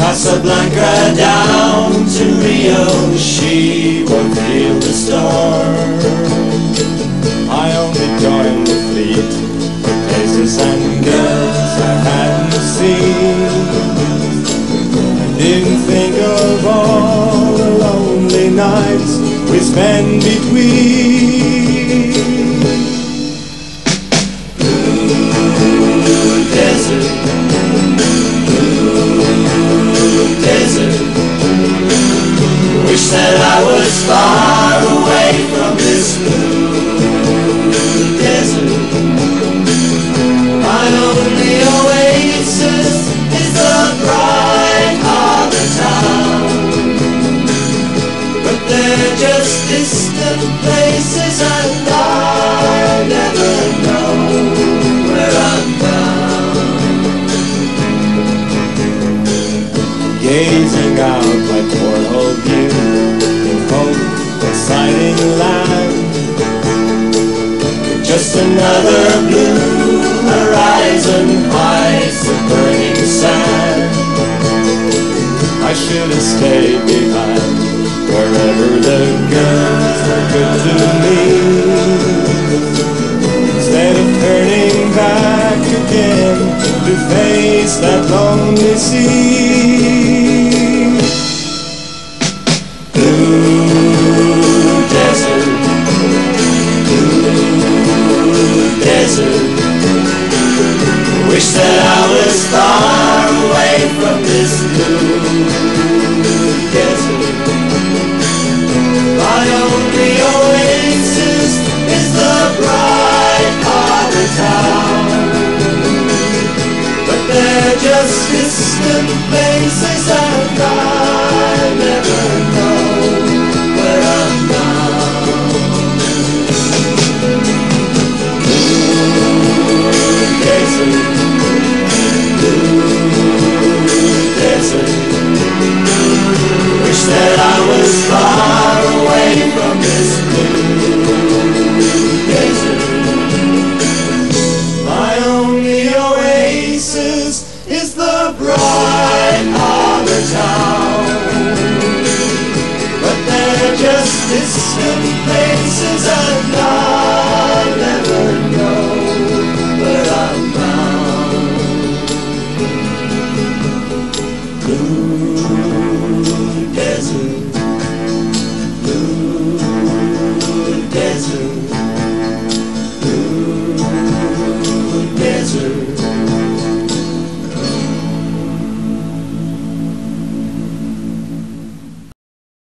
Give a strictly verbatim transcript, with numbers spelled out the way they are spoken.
Casablanca down to Rio, she won't feel the storm. I only joined the fleet for places and girls I hadn't seen. I didn't think of all the lonely nights we spent between. Blue desert, desert. Wish that I was far away from this blue desert. My only oasis is the bright harbor town, but they're just distant places and I never know where I'm bound. Gazing out my porthole view in hope of sighting land, just another blue horizon hides the burning sand. I should have stayed behind wherever the girls are good to me, instead of turning back again to face that lonely sea. Blue desert, blue desert. Wish that I was far away from this blue desert. My only oasis is the bright harbor town, but they're just distant places and I never know where I'm bound. Blue desert, blue desert. Wish that I was far away from this blue desert. My only oasis is the bright harbor town, but they're just distant places and I